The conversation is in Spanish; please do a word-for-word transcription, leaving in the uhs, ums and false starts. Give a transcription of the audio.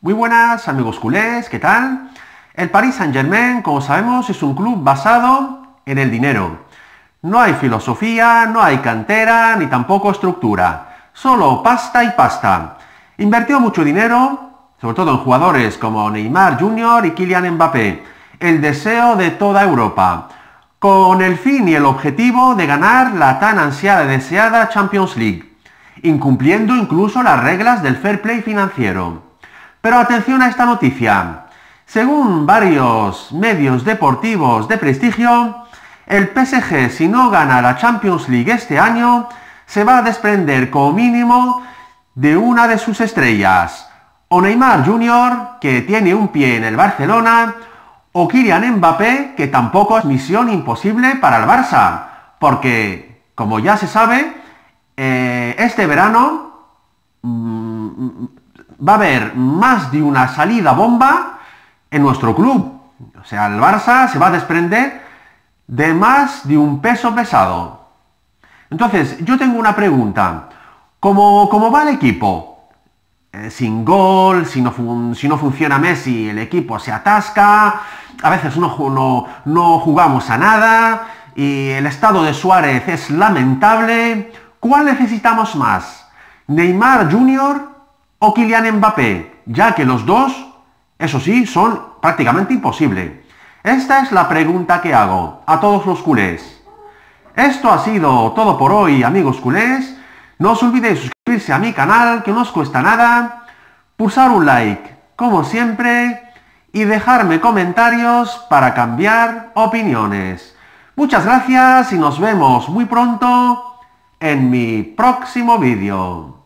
Muy buenas amigos culés, ¿qué tal? El Paris Saint-Germain, como sabemos, es un club basado en el dinero. No hay filosofía, no hay cantera, ni tampoco estructura. Solo pasta y pasta. Invirtió mucho dinero, sobre todo en jugadores como Neymar junior y Kylian Mbappé. El deseo de toda Europa, con el fin y el objetivo de ganar la tan ansiada y deseada Champions League, incumpliendo incluso las reglas del fair play financiero. Pero atención a esta noticia. Según varios medios deportivos de prestigio, el P S G, si no gana la Champions League este año, se va a desprender como mínimo de una de sus estrellas, o Neymar junior, que tiene un pie en el Barcelona, o Kylian Mbappé, que tampoco es misión imposible para el Barça, porque, como ya se sabe, eh, este verano mmm, va a haber más de una salida bomba en nuestro club. O sea, el Barça se va a desprender de más de un peso pesado. Entonces, yo tengo una pregunta. ¿Cómo, cómo va el equipo? Eh, sin gol, si no, fun si no funciona Messi, el equipo se atasca, a veces no, no, no jugamos a nada, y el estado de Suárez es lamentable. ¿Cuál necesitamos más? ¿Neymar junior o Kylian Mbappé? Ya que los dos, eso sí, son prácticamente imposibles. Esta es la pregunta que hago a todos los culés. Esto ha sido todo por hoy, amigos culés. No os olvidéis suscribirse a mi canal, que no os cuesta nada, pulsar un like, como siempre, y dejarme comentarios para cambiar opiniones. Muchas gracias y nos vemos muy pronto en mi próximo vídeo.